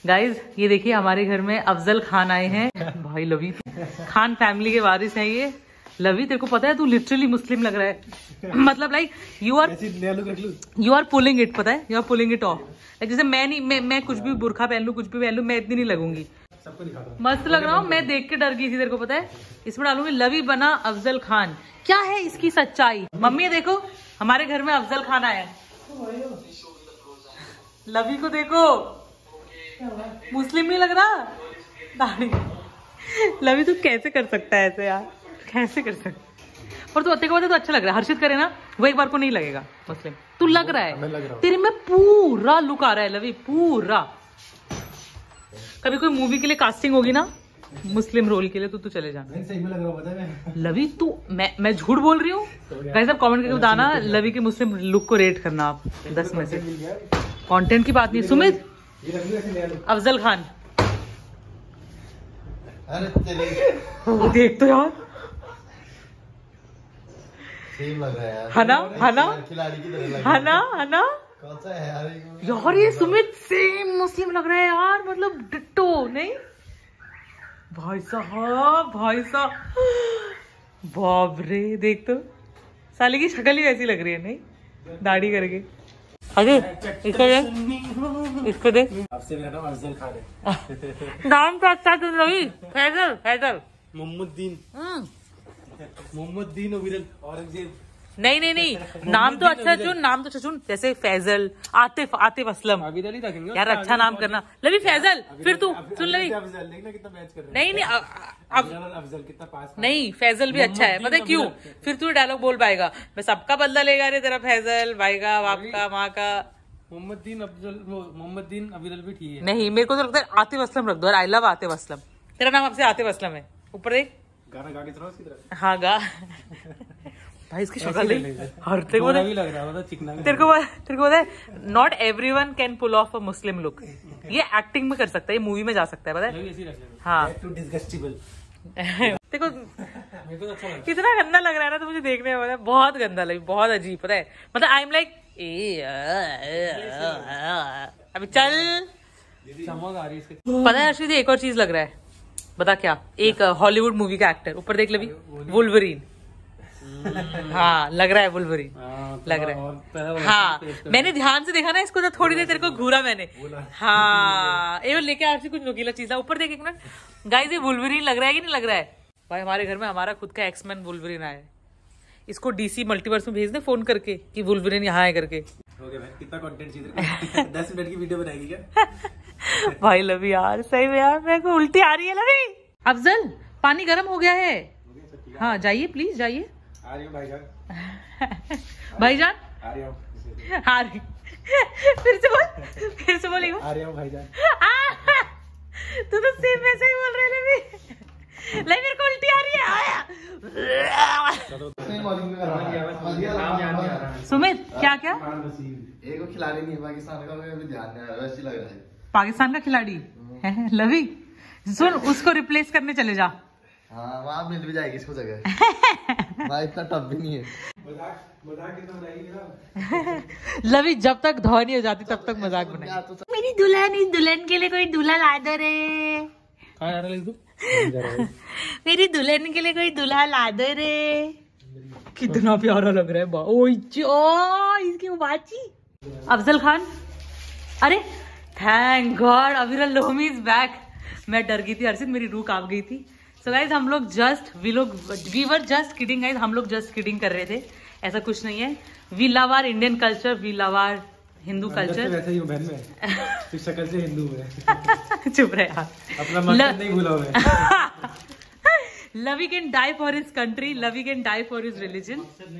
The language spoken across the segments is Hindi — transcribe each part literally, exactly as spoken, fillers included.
गाइज ये देखिए हमारे घर में अफजल खान आए हैं। भाई लवी खान फैमिली के वारिस हैं ये। लवी तेरे को पता है तू लिटरली मुस्लिम लग रहा है। मतलब like you are you are pulling it, पता है you are pulling it off. Like जैसे मैं नहीं मैं मैं कुछ भी बुरखा पहन लूं कुछ भी पहन लूं मैं इतनी नहीं लगूंगी। मस्त लग रहा हूँ। मैं देख के डर गई थी, तेरे को पता है। इसमें डालूंगी लवी बना अफजल खान। क्या है इसकी सच्चाई? मम्मी देखो हमारे घर में अफजल खान आया है। लवी को देखो मुस्लिम नहीं लग रहा दाढ़ी। लवी तू कैसे कर सकता है ऐसे यार, कैसे कर सकता? पर तू अत्ते को तो अच्छा लग रहा है। हर्षित करे ना वो एक बार को नहीं लगेगा मुस्लिम। तू लग रहा है, लग रहा तेरे में पूरा लुक आ रहा है लवी, पूरा। कभी कोई मूवी के लिए कास्टिंग होगी ना मुस्लिम रोल के लिए तो तू चले जाना। सही में लग रहा है लवी तू। मैं मैं झूठ बोल रही हूँ? गाइस आप कमेंट करके बताना लवी के मुस्लिम लुक को रेट करना आप दस में से। कंटेंट की बात नहीं। सुमित अफजल खान देख तो यार सेम लग रहा है यार। हना हना खिलाड़ी की तरह लग हना हना कौन सा है यार? यार ये सुमित सेम मुस्लिम लग रहा है यार, मतलब डिट्टो नहीं। भाई साहब भाई साहब बाप रे, देख तो साले की शक्ल ही वैसी लग रही है नहीं, दाढ़ी करके। अरे इसको दे इसको दे। आपसे मेरा नाम अफजल खान है। नाम तो अच्छा तुम रही। फैजल फैजल मोहम्मदीन मोहम्मदीन औरंगजेब। नहीं नहीं नहीं नाम तो अच्छा चुन, नाम तो अच्छा चुन। जैसे फैजल, आतिफ आतिफ असलम। आबिद अली रखेंगे यार अच्छा नाम करना। लवी फैजल फिर तू सुन लवी। अफजल देखना कितना मैच कर रहा है। नहीं नहीं अब अफजल कितना पास। नहीं फैजल भी अच्छा है, पता है क्यों? फिर तू डायलॉग बोल पाएगा मैं सबका बदला लेगा रे तेरा फैजल भाई का बाप का माँ का। मोहम्मदीन अफजल मोहम्मदीन अबिदल भी ठीक है। नहीं मेरे को तो लगता है आतिफ असलम रख दो। I love Atif Aslam. तेरा नाम आपसे आतिफ असलम है। ऊपर देख गाना गा के सुनाओ उसकी तरह। हाँ गा। भाई इसकी शक्ल नहीं हर तेरे को भी लग रहा है चिकना। तेरे को तेरे को पता है not everyone can pull off a Muslim look. ये एक्टिंग में कर सकता है, ये मूवी में जा सकता है, पता है। हाँ देखो कितना गंदा लग रहा है ना, तो मुझे देखने में बहुत गंदा लगी, बहुत अजीब, पता है। मतलब आई एम लाइक अभी चल चमक आ रही है। पता है अर्षित एक और चीज लग रहा है, बता क्या? एक हॉलीवुड मूवी का एक्टर। ऊपर देख लवी वुल्वरीन। हाँ लग रहा है वुल्वरीन लग रहा है। हाँ मैंने ध्यान से देखा ना इसको, तो थोड़ी देर तेरे को घूरा मैंने। हाँ ये लेके आ कुछ नुकीला चीज था। ऊपर देख एक मिनट गाइस, ये वुल्वरीन लग रहा है कि नहीं लग रहा है? भाई हमारे घर में हमारा खुद का एक्समैन वुल्वरीन आया है। इसको डीसी मल्टीवर्स में भेज दे फोन करके कि वुल्वरीन यहाँ है करके। ओके भाई कितना कंटेंट चाहिए? दस मिनट की वीडियो बनाएगी क्या? भाई लवी यार सही में यार मेरे को उल्टी आ रही है लवी। अफजल पानी गर्म हो गया है। हाँ जाइए प्लीज जाइए। आ रही हूँ भाईजान। भाईजान आ रही हूँ। आ रही फिर से बोल फिर से बोलिए। आ रही हूँ भाईजान। तू तो सेम वैसे ही बोल रहे हैं लवी। लवी मेरे को उल्टी आ रही है। आया सुमित क्या क्या? एक को खिलाड़ी नहीं है पाकिस्तान का, मुझे ध्यान नहीं आ रहा, वैसे लग रहा है पाकिस्तान का खिलाड़ी है लवी। सुन उसको रिप्लेस करने चले जा। हाँ वहाँ मिल भी जाएगी इसको जगह। भाई इतना टफ भी नहीं है। मजाक मजाक कितना बनाएगी लवी जब तक धोनी हो जाती तब तक मजाक बनाएगी। मेरी दुल्हन इस दुल्हन के लिए कोई दूल्हा ला दो रे। मेरी दुल्हन के लिए कोई दूल्हा ला दो रे। कितना प्यारा लग रहा है। ओए इसकी बाची अफजल खान। अरे thank God Aviral Lomi is back. मैं डर गई थी हर्षित, मेरी रूह कांप गई थी। सो गाइज हम लोग जस्ट वी लोग we were just kidding guys, हम लोग जस्ट किडिंग कर रहे थे, ऐसा कुछ नहीं है। We love our Indian culture, we love our Hindu culture. वैसे ही हूँ बहन में, शक्ल से हिंदू है। चुप रहे यार, अपना मकसद नहीं भूला मैं। Luvi can die for his country, Luvi can die for his religion.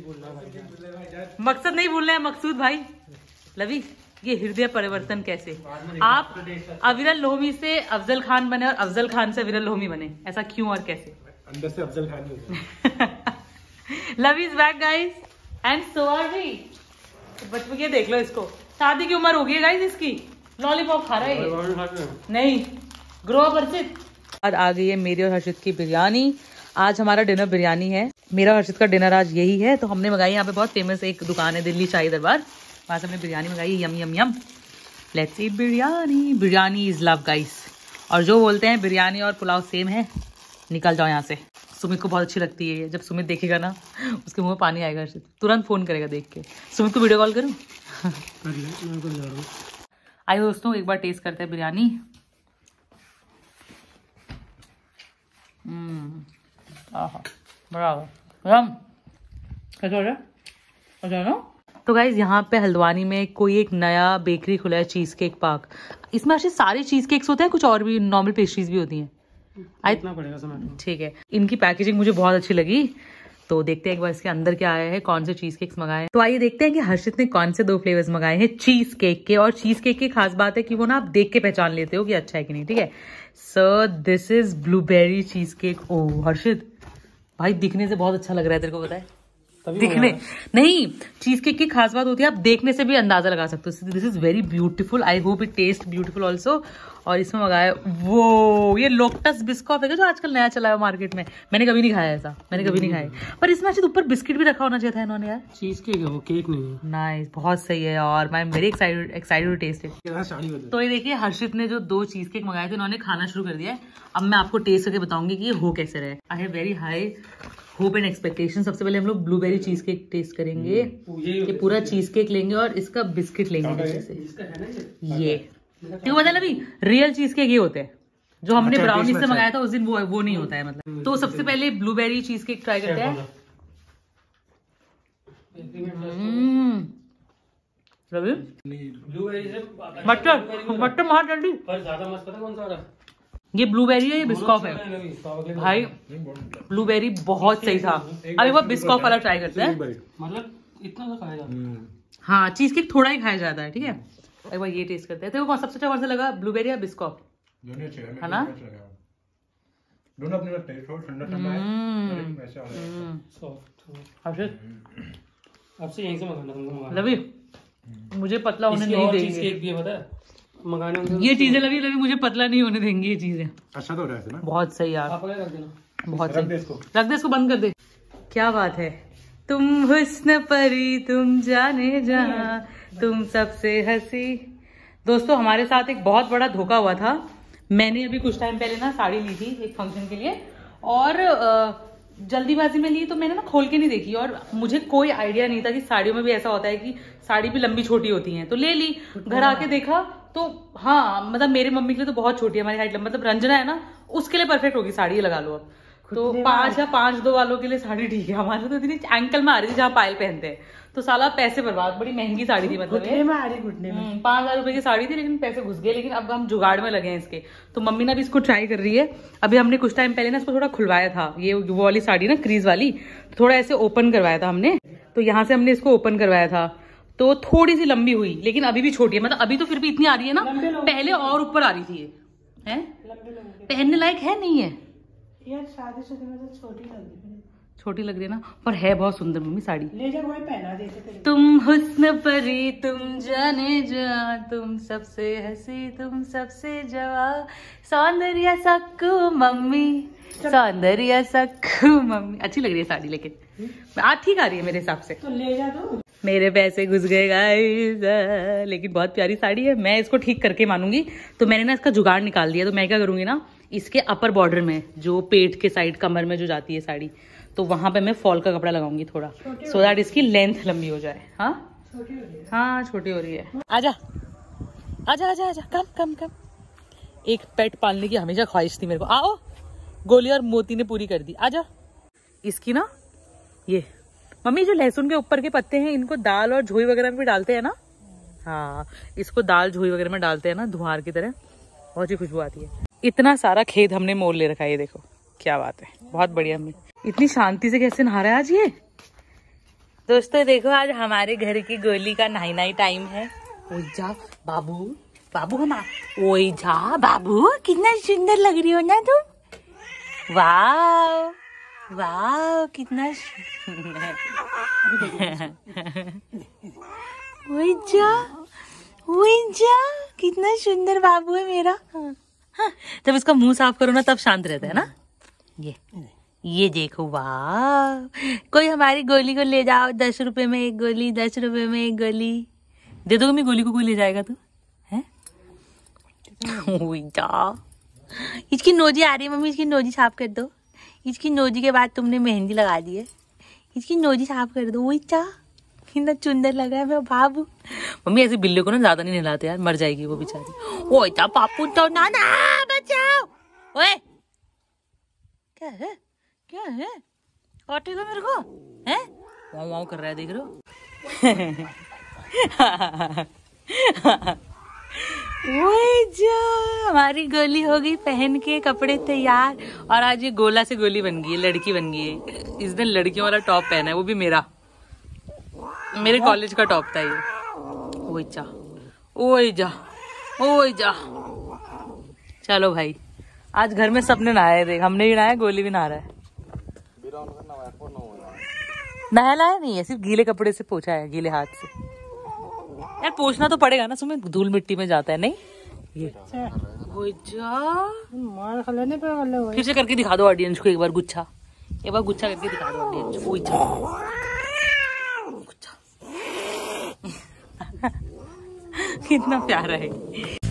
मकसद नहीं भूलना है मकसूद भाई। लवी ये हृदय परिवर्तन कैसे? आप अविरल लोहमी से अफजल खान बने और अफजल खान से अविरल लोहमी बने, ऐसा क्यों और कैसे? अंदर से Afzal Khan. Love is back guys and so are we. बच्चों ये देख लो, इसको शादी की उम्र हो गई है गाइस इसकी, लॉलीपॉप खा रहा है नहीं। Grow up Harshit. आज आ गई है मेरी और हर्षित की बिरयानी। आज हमारा डिनर बिरयानी है, मेरा हर्षित का डिनर आज यही है। तो हमने मंगाई, यहाँ पे बहुत फेमस एक दुकान है दिल्ली शाही दरबार, वहां से हमने बिरयानी मंगाई। Yum yum yum. Let's eat biryani. Biryani is love guys. और जो बोलते हैं बिरयानी और पुलाव सेम है, निकल जाओ यहाँ से। सुमित को बहुत अच्छी लगती है। जब सुमित देखेगा ना, उसके मुंह में पानी आएगा, तुरंत फोन करेगा देख के। सुमित को वीडियो कॉल करूँ? आइए दोस्तों, एक बार टेस्ट करते हैं बिरयानी। तो गाइज यहाँ पे हल्द्वानी में कोई एक नया बेकरी खुला है, चीज केक पार्क। इसमें अच्छे सारे चीज केक्स होते हैं, कुछ और भी नॉर्मल पेस्ट्रीज भी होती हैं। ठीक है, इनकी पैकेजिंग मुझे बहुत अच्छी लगी। तो देखते हैं एक बार इसके अंदर क्या आया है, कौन से चीज केक्स मंगाए हैं। तो आइए देखते हैं कि हर्षित ने कौन से दो फ्लेवर्स मंगाए हैं चीज केक के। और चीज केक की खास बात है कि वो ना आप देख के पहचान लेते हो कि अच्छा है कि नहीं। ठीक है, so this is blueberry cheesecake. ओ हर्षित भाई, दिखने से बहुत अच्छा लग रहा है, तेरे को पता है? दिखने नहीं, चीज केक की खास बात होती है आप देखने से भी अंदाजा लगा सकते हो। This is very beautiful, I hope it taste beautiful also. और इसमें मंगाया वो ये लोटस बिस्कॉफ है जो आजकल नया चला है मार्केट में। मैंने कभी नहीं खाया ऐसा, मैंने कभी नहीं खाया। पर इसमें अच्छे ऊपर बिस्किट भी रखा होना चाहिए था इन्होंने यार। चीज केक है वो, केक नहीं है। नाइस, बहुत सही है। और मैं very excited excited to test it. तो ये देखिए, हर्षित ने जो दो चीज केक मंगाए थे, उन्होंने खाना शुरू कर दिया है। अब मैं आपको टेस्ट करके बताऊंगी कि ये हो कैसे रहे। I have very high hope and expectation. सबसे पहले हम लोग ब्लूबेरी चीज केक टेस्ट करेंगे। ये पूरा चीज केक लेंगे और इसका बिस्किट लेंगे नीचे से। ये क्यों पता है अभी, रियल चीज केक ये होते हैं जो हमने ब्राउनी से मंगाया था उस दिन, वो वो नहीं होता है मतलब। तो सबसे पहले ब्लूबेरी चीज केक ट्राई करते हैं। रवि मटर मटर मार जल्दी। ज्यादा मस्त पता कौन सा रहा? ये ब्लूबेरी है, ये बिस्कॉफ है भाई। ब्लूबेरी बहुत सही था। अब एक बार बिस्कॉफ वाला ट्राई करते हैं। मतलब इतना तो खाया जाता। हाँ, चीज केक थोड़ा ही खाया जाता है। ठीक है, एक बार ये टेस्ट करते हैं। तो सबसे अच्छा कौन सा लगा, ब्लूबेरी या बिस्कॉफ? है ना, दोनों अपने टेस्ट हो, ठंडा ठंडा है, वैसे वाला है सॉफ्ट। अब से यहीं से मंगाना। लवी मुझे पतला होने नहीं देंगे। चीज केक भी है पता है मंगाने। ये चीजें लवी लवी मुझे पतला नहीं होने देंगी ये चीजें। अच्छा तो रहा है ना, बहुत सही यार। आप रख देना, बहुत सही। रख दे इसको, बंद कर दे। क्या बात है, तुम हुस्न परी तुम जाने जहां, तुम सबसे हंसी। दोस्तों हमारे साथ एक बहुत बड़ा धोखा हुआ था। मैंने अभी कुछ टाइम पहले ना साड़ी ली थी एक फंक्शन के लिए, और जल्दीबाजी में ली तो मैंने ना खोल के नहीं देखी। और मुझे कोई आइडिया नहीं था कि साड़ियों में भी ऐसा होता है कि साड़ी भी लंबी छोटी होती है। तो ले ली, घर आके देखा तो हाँ, मतलब मेरे मम्मी के लिए तो बहुत छोटी है हमारी हाइट। मतलब रंजना है ना, उसके लिए परफेक्ट होगी साड़ी, ये लगा लो अब। तो पांच या पांच दो वालों के लिए साड़ी ठीक है। हमारे तो इतनी एंकल में आ रही थी जहाँ पायल पहनते हैं, तो साला पैसे बर्बाद। बड़ी महंगी साड़ी थी, मतलब पांच हजार रुपए की साड़ी थी, लेकिन पैसे घुस गए। लेकिन अब हम जुगाड़ में लगे हैं इसके। तो मम्मी ने भी इसको ट्राई कर रही है। अभी हमने कुछ टाइम पहले ना इसको थोड़ा खुलवाया था, ये वो वाली साड़ी ना क्रीज वाली, थोड़ा ऐसे ओपन करवाया था हमने। तो यहाँ से हमने इसको ओपन करवाया था, तो थोड़ी सी लंबी हुई, लेकिन अभी भी छोटी है। मतलब अभी तो फिर भी इतनी आ रही है ना, पहले और ऊपर आ रही थी। ये है पहनने लायक है नहीं है यार, शादी शुदा में तो छोटी लग रही है। छोटी लग रही है ना, पर है बहुत सुंदर मम्मी साड़ी। ले जा, वही पहना देते थे। तुम हुस्न परी तुम जाने जा, तुम सबसे हंसी तुम सबसे जवा, सौंदर्य सक्कू मम्मी, सौंदर्य सक्कू मम्मी। अच्छी लग रही है साड़ी, लेकिन आज ठीक आ रही है मेरे हिसाब से। तो ले जा दो। मेरे पैसे घुस गए गाइस, लेकिन बहुत प्यारी साड़ी है। मैं इसको ठीक करके मानूंगी। तो मैंने ना इसका जुगाड़ निकाल दिया। तो मैं क्या करूंगी ना, इसके अपर बॉर्डर में जो पेट के साइड कमर में जो जाती है साड़ी, तो वहां पे मैं फॉल का कपड़ा लगाऊंगी थोड़ा, सो दैट इसकी लेंथ लंबी हो जाए। हाँ हाँ, छोटी हो रही है। आजा आजा आजा आजा, कम कम कम। एक पेट पालने की हमेशा ख्वाहिश थी मेरे को। आओ, गोली और मोती ने पूरी कर दी। आजा। इसकी ना ये मम्मी जो लहसुन के ऊपर के पत्ते हैं, इनको दाल और झोई वगैरह में भी डालते हैं ना। हाँ, इसको दाल झोई वगैरह में डालते हैं ना, धुआर की तरह, बहुत ही खुशबू आती है। इतना सारा खेत हमने मोल ले रखा है, ये देखो क्या बात है, बहुत बढ़िया। मम्मी इतनी शांति से कैसे नहा रहा है आज ये। दोस्तों देखो, आज हमारे घर की गोली का नहाई नहाई टाइम है। ओ जा बाबू, बाबू हम ओ जा बाबू, कितना सुंदर लग रही हो ना तुम। वाह वाह, कितना ओए जा ओए जा, कितना सुंदर बाबू है मेरा। हाँ, जब इसका मुंह साफ करो ना तब शांत रहता है ना। ये ये देखो, वाह। कोई हमारी गोली को ले जाओ, दस रुपए में एक गोली, दस रुपए में एक गोली दे दो। मैं गोली को कोई ले जाएगा तो है। इसकी नोजी आ रही है मम्मी, इसकी नोजी साफ कर दो। इसकी नोजी के बाद तुमने मेहंदी लगा दी है, इसकी नोजी साफ कर दो। वही चा कितना सुंदर लग रहा है मेरा बाबू। मम्मी ऐसे बिल्ली को ना ज्यादा नहीं नहलाते यार, मर जाएगी वो बेचारी। ओए चा पापू तो ना ना बचाओ। ओए क्या है क्या है, काटेगा मेरे को है? वाव वाव कर रहा है, देख रहे हो? ओए जा, हमारी गोली हो गई पहन के कपड़े तैयार, और आज ये गोला से गोली बन गई है, लड़की बन गई है। इस दिन लड़कियों वाला टॉप पहना है, वो भी मेरा, मेरे कॉलेज का टॉप था ये। ओए जा ओए जा ओए जा। चलो भाई, आज घर में सबने नहाया, देख हमने भी नहाया, गोली भी नहा रहा है। नहलाया नहीं है, सिर्फ गीले कपड़े से पोछा है, गीले हाथ से। यार पोछना तो पड़ेगा ना, सुमित धूल मिट्टी में जाता है। नहीं ये हो जा, मार खा लेने पे वाले हो। फिर से करके दिखा दो ऑडियंस को एक बार गुच्छा, एक बार गुच्छा करके दिखा दो ऑडियंस को। गुच्छा कितना प्यारा है।